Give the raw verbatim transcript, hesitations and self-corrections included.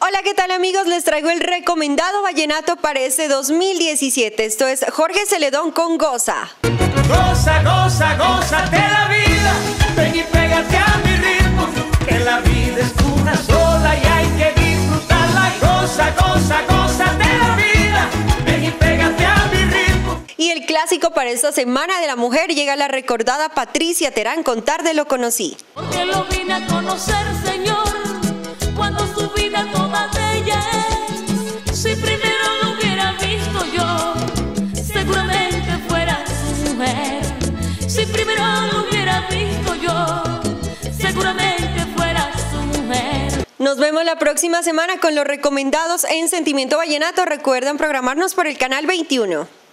Hola, ¿qué tal amigos? Les traigo el recomendado vallenato para este dos mil diecisiete. Esto es Jorge Celedón con Goza. Goza, goza, gózate la vida, ven y pégate a mi ritmo, que la vida es una sola y hay que disfrutarla. Y goza, goza, gózate la vida, ven y pégate a mi ritmo. Y el clásico para esta Semana de la Mujer llega la recordada Patricia Terán con Tarde lo conocí. Porque lo vine a conocer, Señor, cuando su vida toda de ella es. Si primero lo hubiera visto yo, seguramente fuera su mujer. Si primero lo hubiera visto yo, seguramente fuera su mujer. Nos vemos la próxima semana con los recomendados en Sentimiento Vallenato. Recuerden programarnos por el canal veintiuno.